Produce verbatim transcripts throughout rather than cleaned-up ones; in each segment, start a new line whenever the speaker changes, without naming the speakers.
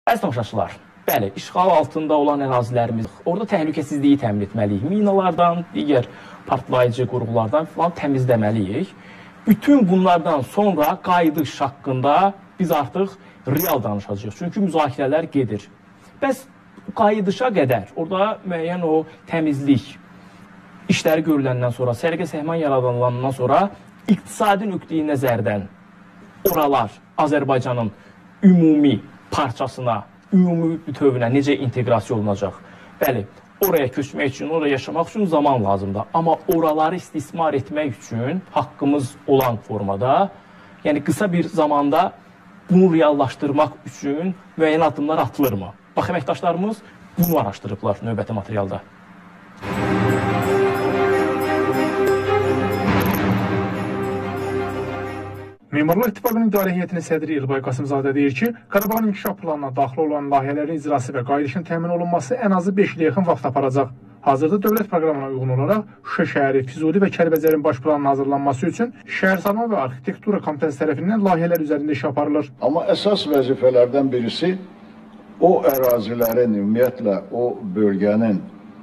Əziz tamaşaçılar, bəli, işğal altında olan ərazilərimiz, orada təhlükəsizliyi təmin etməliyik. Minalardan, digər partlayıcı qurğulardan falan təmizləməliyik. Bütün bunlardan sonra qayıdış haqqında biz artıq real danışacağıq. Çünki müzakirələr gedir. Bəs qayıdışa qədər, orada müəyyən o təmizlik işləri görüləndən sonra, səliqə səhman yaradılandan sonra iqtisadi nöqteyi nəzərdən oralar Azərbaycanın ümumi parçasına, ümumi bütövünə necə inteqrasiya olunacaq? Bəli, oraya köçmək üçün, oraya yaşamaq üçün zaman lazımdır. Amma oraları istismar etmək üçün haqqımız olan formada, yəni qısa bir zamanda bunu reallaşdırmaq üçün müəyyən addımlar atılırmı? Bax, əməkdaşlarımız bunu araşdırıblar növbəti materialda.
Memarlar İttifaqının İdarə Heyətinin sədri İlbay Qasımzadə deyir ki, Qarabağın inkişaf planına daxil olan layihələrin icrası və qayıdışın təmin olunması ən azı beş ilə yaxın vaxt aparacaq. Hazırda dövlət proqramına uyğun olaraq Şuşa şəhəri, Füzuli və Kəlbəcərin baş planının hazırlanması üçün şəhərsalma və arxitektura komitəsi tərəfindən layihələr üzərində iş aparılır.
Amma əsas vəzifələrdən birisi o ərazilərin, ümumiyyətlə o bölgənin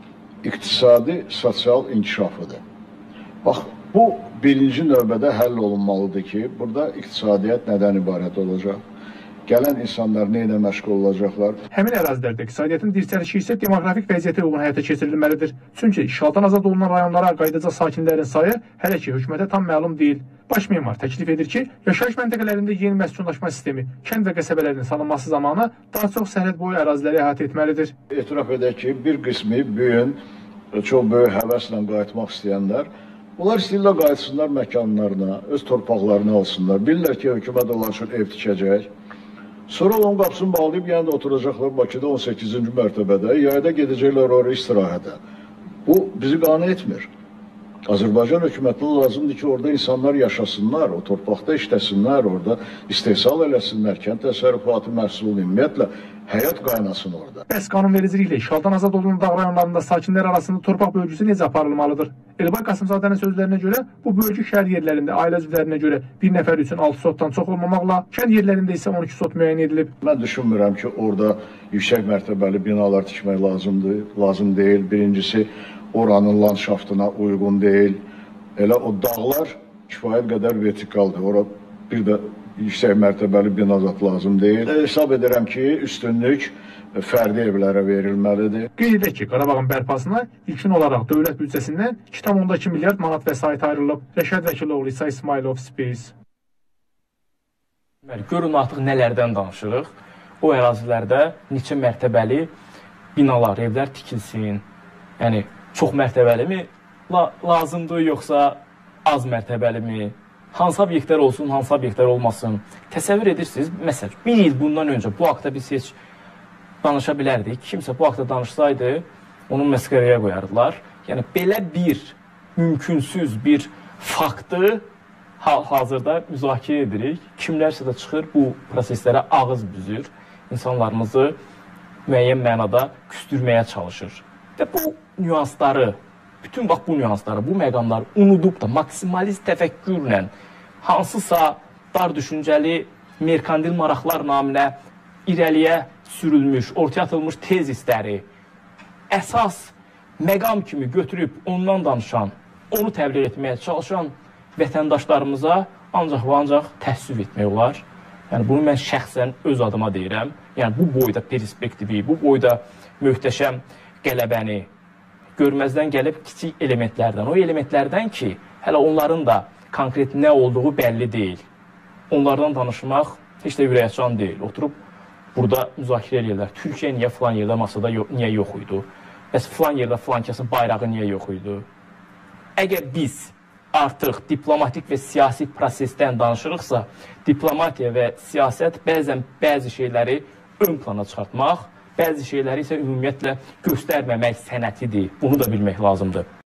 iqtisadi, sosial inkişafıdır. Bax, bu birinci növbədə həll olunmalıdır ki, burada iqtisadiyyat nədən ibarət olacaq? Gələn insanlar nə ilə məşğul olacaqlar?
Həmin ərazilərdə iqtisadiyyatın dirçəlişi isə demoqrafik vəziyyətə uyğun həyata keçirilməlidir. Çünki işğaldan azad olunan rayonlara qayıdacaq sakinlərin sayı hələ ki hökumətə tam məlum deyil. Baş memar təklif edir ki, yaşayış məntəqələrində yeni məskunlaşma sistemi, kənd və qəsəbələrin salınması zamanı daha çox sərhəd boyu əraziləri əhatə etməlidir.
Etiraf edək ki, bir qismi bu gün çox böyük həvəslə qayıtmaq istəyənlər, onlar istəyirlər qayıtsınlar məkanlarına, öz torpaqlarına alsınlar. Bilirlər ki, hökumət onlar üçün ev tikəcək. Sonra onun qapısını bağlayıb, yəni də oturacaqlar Bakıda on səkkizinci mərtəbədə, yayda gedəcəklər oraya istirahətə. Bu, bizi qane etmir. Azərbaycan hökumətinə lazımdır ki, orada insanlar yaşasınlar, o torpaqda işləsinlər, orada istehsal eləsinlər, kənd təsərrüfatı məhsulunu, ümumiyyətlə, həyat qaynasın orada.
Bəs qanunvericiliklə işğaldan azad olunan dağ rayonlarında sakinlər arasında torpaq bölgüsü necə aparılmalıdır? Elbay Qasımzadənin sözlərinə görə, bu bölgü şəhər yerlərində ailə üzvlərinə görə bir nəfər üçün altı sotdan çox olmamaqla, kənd yerlərində isə on iki sot müəyyən edilib.
Mən düşünmürəm ki, orada yüksək mərtəbəli binalar tikmək lazımdır, lazım deyil. Birincisi, oranın landşaftına uyğun deyil. Elə o dağlar kifayət qədər vertikaldır. Ora bir də yüksək mərtəbəli bina zat lazım deyil. E, hesab edirəm ki, üstünlük fərdi evlərə verilməlidir.
Qeyd edək ki, Qarabağın bərpasına ilkin olaraq dövlət büdcəsindən iki tam onda iki milyard manat vəsait ayrılıb. Rəşad Vəkiloğlu, İsa İsmailov, Space.
Görün artıq nələrdən danışırıq. O ərazilərdə neçə mərtəbəli binalar, evlər tikilsin. Yəni, çox mərtəbəli mi la lazımdır, yoxsa az mərtəbəli mi? Hansı obyektlər olsun, hansı obyektlər olmasın? Təsəvvür edirsiniz, məsələn, bir il bundan öncə bu haqda biz heç danışa bilərdik. Kimsə bu haqda danışsaydı, onu məskərəyə qoyardılar. Yəni, belə bir mümkünsüz bir faktı hazırda müzakirə edirik. Kimlərsə də çıxır, bu proseslərə ağız büzür, insanlarımızı müəyyən mənada küstürməyə çalışır. Və bu nüansları, bütün bax bu nüansları, bu məqamları unudub da maksimalist təfəkkürlə hansısa dar düşüncəli merkandil maraqlar naminə irəliyə sürülmüş, ortaya atılmış tezisləri əsas məqam kimi götürüb ondan danışan, onu təbliğ etməyə çalışan vətəndaşlarımıza ancaq və ancaq təəssüf etmək olar. Yəni, bunu mən şəxsən öz adıma deyirəm. Yəni, bu boyda perspektivi, bu boyda möhtəşəm qələbəni görməzdən gəlib kiçik elementlərdən, o elementlərdən ki, hələ onların da konkret nə olduğu bəlli deyil. Onlardan danışmaq heç də ürəkaçan deyil. Oturub burada müzakirə edirlər. Türkiyə niyə filan yerdə masada yo niyə yox idi? Bəs filan yerdə filan kəsin bayrağı niyə yox idi? Əgər biz artıq diplomatik və siyasi prosesdən danışırıqsa, diplomatiya və siyasət bəzən bəzi şeyləri ön plana çıxartmaq, bəzi şeyləri isə ümumiyyətlə göstərməmək sənətidir. Bunu da bilmək lazımdır.